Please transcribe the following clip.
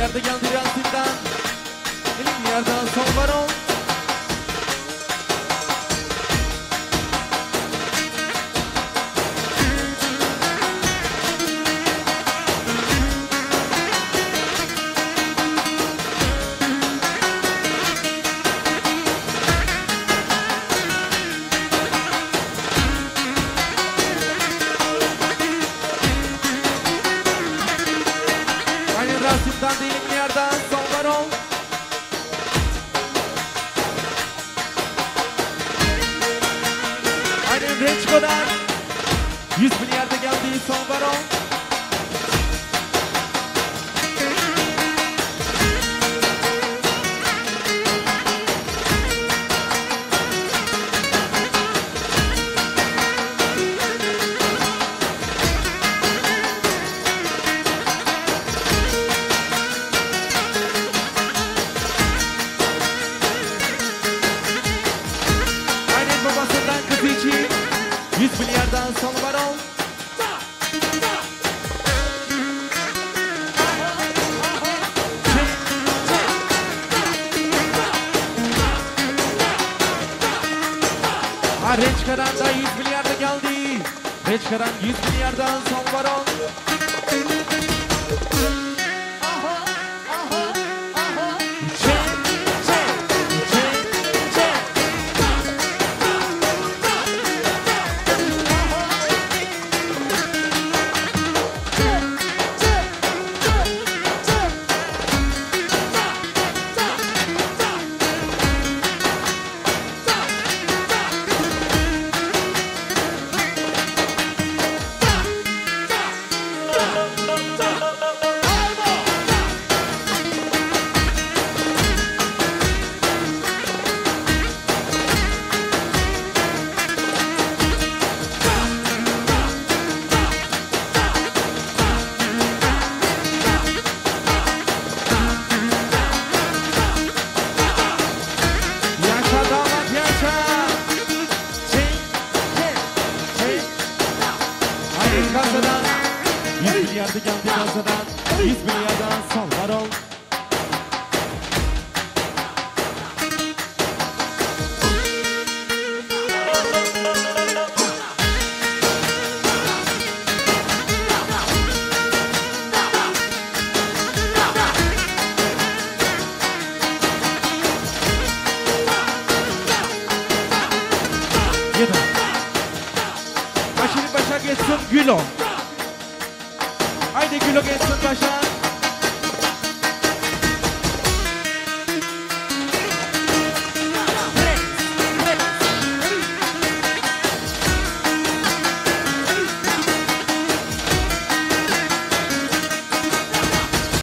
milyarda geldi Rasim'den. 50 milyardan son baron. Rasim'den de 20 milyardan son baron. Aynen Reçko'dan 100 milyarda geldi son baron. Babasından kızı için 100 milyardan son baron. Reçka'dan da 100 milyarda geldi. Reçka'dan 100 milyardan son baron. Kasadan 100 milyarda geldi kasadan 100 milyardan son baron. Yeter. Başını başa geçsin Gülo. Haydi Gülo geçsin başa.